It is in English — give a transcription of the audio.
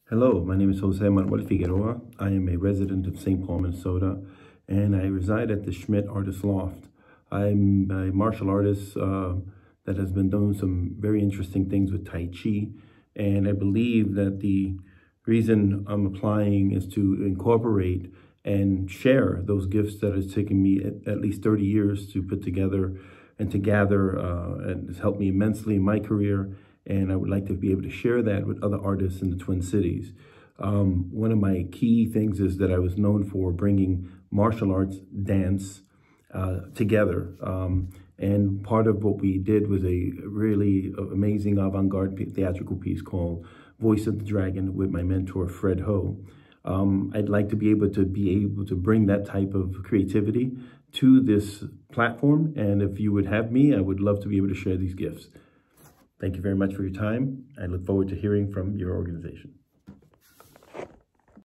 Hello, my name is Jose Manuel Figueroa. I am a resident of St. Paul, Minnesota, and I reside at the Schmidt Artist Loft. I'm a martial artist that has been doing some very interesting things with Tai Chi, and I believe that the reason I'm applying is to incorporate and share those gifts that it's taken me at least 30 years to put together and to gather, and it's helped me immensely in my career. And I would like to be able to share that with other artists in the Twin Cities. One of my key things is that I was known for bringing martial arts dance together. And part of what we did was a really amazing avant-garde theatrical piece called Voice of the Dragon with my mentor, Fred Ho. I'd like to be able to bring that type of creativity to this platform. And if you would have me, I would love to be able to share these gifts. Thank you very much for your time. I look forward to hearing from your organization.